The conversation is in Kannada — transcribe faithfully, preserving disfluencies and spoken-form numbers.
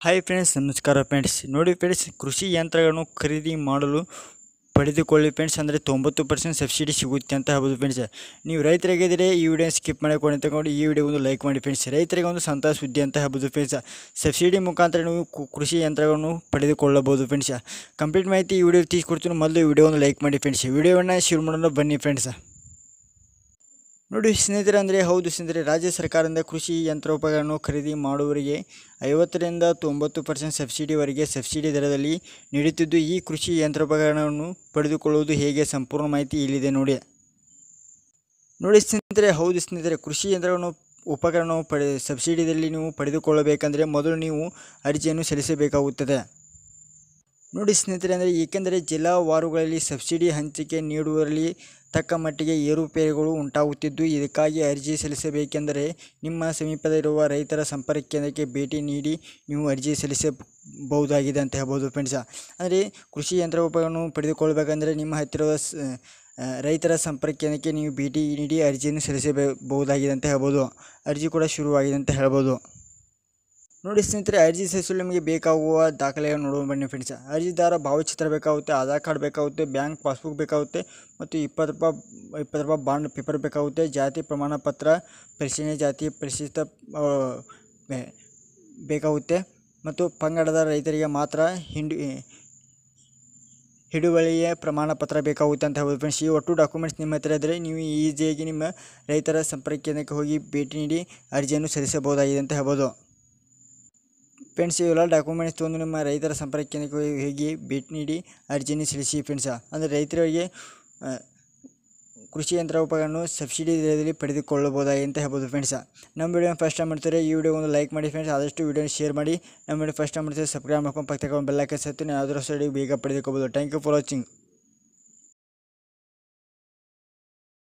ಹಾಯ್ ಫ್ರೆಂಡ್ಸ್, ನಮಸ್ಕಾರ ಫ್ರೆಂಡ್ಸ್. ನೋಡಿ ಫ್ರೆಂಡ್ಸ್, ಕೃಷಿ ಯಂತ್ರಗಳನ್ನು ಖರೀದಿ ಮಾಡಲು ಪಡೆದುಕೊಳ್ಳಿ ಫ್ರೆಂಡ್ಸ್. ಅಂದರೆ ತೊಂಬತ್ತು ಪರ್ಸೆಂಟ್ ಸಬ್ಸಿಡಿ ಸಿಗುತ್ತೆ ಅಂತ ಹೇಳ್ಬೋದು ಫ್ರೆಂಡ್ಸ್. ನೀವು ರೈತರಾಗಿದ್ದರೆ ಈ ವಿಡಿಯೋ ಸ್ಕಿಪ್ ಮಾಡಿಕೊಂಡು ತಗೊಂಡು ಈ ವಿಡಿಯೋ ಒಂದು ಲೈಕ್ ಮಾಡಿ ಫ್ರೆಂಡ್ಸ್. ರೈತರಿಗೆ ಒಂದು ಸಂತೋಷ ಸುದ್ದಿ ಅಂತ ಹೇಳ್ಬೋದು ಫ್ರೆಂಡ್ಸ್. ಸಬ್ಸಿಡಿ ಮುಖಾಂತರ ನೀವು ಕೃಷಿ ಯಂತ್ರಗಳನ್ನು ಪಡೆದುಕೊಳ್ಳಬಹುದು ಫ್ರೆಂಡ್ಸ್. ಕಂಪ್ಲೀಟ್ ಮಾಹಿತಿ ಈ ವಿಡಿಯೋ ತಿಳಿಸ್ಕೊಡ್ತೀನಿ. ಮೊದಲು ವಿಡಿಯೋ ಒಂದು ಲೈಕ್ ಮಾಡಿ ಫ್ರೆಂಡ್ಸ್. ವಿಡಿಯೋವನ್ನು ಶುರು ಮಾಡೋಣ ಬನ್ನಿ ಫ್ರೆಂಡ್ಸ್. ನೋಡಿ ಸ್ನೇಹಿತರೆ, ಅಂದರೆ ಹೌದು ಸ್ನೇಹಿತರೆ, ರಾಜ್ಯ ಸರ್ಕಾರದಿಂದ ಕೃಷಿ ಯಂತ್ರೋಪಕರಣ ಖರೀದಿ ಮಾಡುವವರಿಗೆ ಐವತ್ತರಿಂದ ತೊಂಬತ್ತು ಪರ್ಸೆಂಟ್ ಸಬ್ಸಿಡಿವರೆಗೆ ಸಬ್ಸಿಡಿ ದರದಲ್ಲಿ ನೀಡುತ್ತಿದ್ದು, ಈ ಕೃಷಿ ಯಂತ್ರೋಪಕರಣವನ್ನು ಪಡೆದುಕೊಳ್ಳುವುದು ಹೇಗೆ ಸಂಪೂರ್ಣ ಮಾಹಿತಿ ಇಲ್ಲಿದೆ ನೋಡಿ. ನೋಡಿ ಸ್ನೇಹಿತರೆ, ಹೌದು ಸ್ನೇಹಿತರೆ, ಕೃಷಿ ಯಂತ್ರವನ್ನು ಉಪಕರಣವು ಪಡೆ ಸಬ್ಸಿಡಿಯಲ್ಲಿ ನೀವು ಪಡೆದುಕೊಳ್ಳಬೇಕಂದ್ರೆ ಮೊದಲು ನೀವು ಅರ್ಜಿಯನ್ನು ಸಲ್ಲಿಸಬೇಕಾಗುತ್ತದೆ. ನೋಡಿ ಸ್ನೇಹಿತರೆ, ಅಂದರೆ ಏಕೆಂದರೆ ಜಿಲ್ಲಾವಾರುಗಳಲ್ಲಿ ಸಬ್ಸಿಡಿ ಹಂಚಿಕೆ ನೀಡುವಲ್ಲಿ ತಕ್ಕ ಮಟ್ಟಿಗೆ ಏರುಪೇರುಗಳು ಉಂಟಾಗುತ್ತಿದ್ದು, ಇದಕ್ಕಾಗಿ ಅರ್ಜಿ ಸಲ್ಲಿಸಬೇಕೆಂದರೆ ನಿಮ್ಮ ಸಮೀಪದಲ್ಲಿರುವ ರೈತರ ಸಂಪರ್ಕ ಕೇಂದ್ರಕ್ಕೆ ಭೇಟಿ ನೀಡಿ ನೀವು ಅರ್ಜಿ ಸಲ್ಲಿಸಬಹುದಾಗಿದೆ ಅಂತ ಹೇಳ್ಬೋದು ಫ್ರೆಂಡ್ಸ. ಅಂದರೆ ಕೃಷಿ ಯಂತ್ರೋಪಕರಣವನ್ನು ಪಡೆದುಕೊಳ್ಳಬೇಕಂದ್ರೆ ನಿಮ್ಮ ಹತ್ತಿರದ ರೈತರ ಸಂಪರ್ಕ ಕೇಂದ್ರಕ್ಕೆ ನೀವು ಭೇಟಿ ನೀಡಿ ಅರ್ಜಿಯನ್ನು ಸಲ್ಲಿಸಬಹುದಾಗಿದೆ ಅಂತ ಹೇಳ್ಬೋದು. ಅರ್ಜಿ ಕೂಡ ಶುರುವಾಗಿದೆ ಅಂತ ಹೇಳ್ಬೋದು. ನೋಡಿ ಸ್ನೇಹಿತರೆ, ಅರ್ಜಿ ಸಲ್ಲಿಸಲು ನಿಮಗೆ ಬೇಕಾಗುವ ದಾಖಲೆಗಳನ್ನು ನೋಡುವ ಬನ್ನಿ ಫ್ರೆಂಡ್ಸ್. ಅರ್ಜಿದಾರ ಭಾವಚಿತ್ರ ಬೇಕಾಗುತ್ತೆ, ಆಧಾರ್ ಕಾರ್ಡ್ ಬೇಕಾಗುತ್ತೆ, ಬ್ಯಾಂಕ್ ಪಾಸ್ಬುಕ್ ಬೇಕಾಗುತ್ತೆ ಮತ್ತು ಇಪ್ಪತ್ತು ರೂಪಾಯಿ ಇಪ್ಪತ್ತು ರೂಪಾಯಿ ಬಾಂಡ್ ಪೇಪರ್ ಬೇಕಾಗುತ್ತೆ. ಜಾತಿ ಪ್ರಮಾಣ ಪತ್ರ, ಪರಿಶೀಲನೆ ಜಾತಿ ಪರಿಶಿಷ್ಟ ಬೇಕಾಗುತ್ತೆ ಮತ್ತು ಪಂಗಡದ ರೈತರಿಗೆ ಮಾತ್ರ ಹಿಂಡು ಹಿಡುವಳಿಯ ಪ್ರಮಾಣ ಪತ್ರ ಬೇಕಾಗುತ್ತೆ ಅಂತ ಹೇಳ್ಬೋದು ಫ್ರೆಂಡ್ಸ್. ಈ ಒಟ್ಟು ಡಾಕ್ಯುಮೆಂಟ್ಸ್ ನಿಮ್ಮ ಹತ್ತಿರ ಇದ್ದರೆ ನೀವು ಈಸಿಯಾಗಿ ನಿಮ್ಮ ರೈತರ ಸಂಪರ್ಕ ಕೇಂದ್ರಕ್ಕೆ ಹೋಗಿ ಭೇಟಿ ನೀಡಿ ಅರ್ಜಿಯನ್ನು ಸಲ್ಲಿಸಬಹುದಾಗಿದೆ ಅಂತ ಹೇಳ್ಬೋದು ಫ್ರೆಂಡ್ಸ್. ಇವೆಲ್ಲ ಡಾಕ್ಯುಮೆಂಟ್ಸ್ ತೊಗೊಂಡು ನಿಮ್ಮ ರೈತರ ಸಂಪರ್ಕ ಕೇಂದ್ರಕ್ಕೆ ಹೋಗಿ ಭೇಟಿ ನೀಡಿ ಅರ್ಜಿಯನ್ನು ಸಲ್ಲಿಸಿ ಫ್ರೆಂಡ್ಸ. ಅಂದರೆ ರೈತರಿಗೆ ಕೃಷಿ ಯಂತ್ರೋಪಕರಣವನ್ನು ಸಬ್ಸಿಡಿ ದರದಲ್ಲಿ ಪಡೆದುಕೊಳ್ಳಬಹುದಾಗಿದೆ ಅಂತ ಹೇಳ್ಬೋದು ಫ್ರೆಂಡ್ಸ. ನಮ್ಮ ವಿಡಿಯೋ ಫಸ್ಟ್ ಟೈಮ್ ಮಾಡ್ತಾರೆ, ಈ ವಿಡಿಯೋ ಒಂದು ಲೈಕ್ ಮಾಡಿ ಫ್ರೆಂಡ್ಸ್. ಆದಷ್ಟು ವಿಡಿಯೋನ ಶೇರ್ ಮಾಡಿ. ನಮ್ಮ ವಿಡಿಯೋ ಫಸ್ಟ್ ಟೈಮ್ ಮಾಡ್ತಾರೆ, ಸಬ್ಸ್ಕ್ರೈಬ್ ಮಾಡ್ಕೊಂಡು ಪಕ್ಕ ತಗೊಂಡು ಬೆಲ್ ಐಕಾನ್ ಸತ್ತು ಯಾವುದರ ಸೈಡಿಗೆ ಬೇಗ ಪಡೆದುಕೋಬೋದು. Thank you for watching.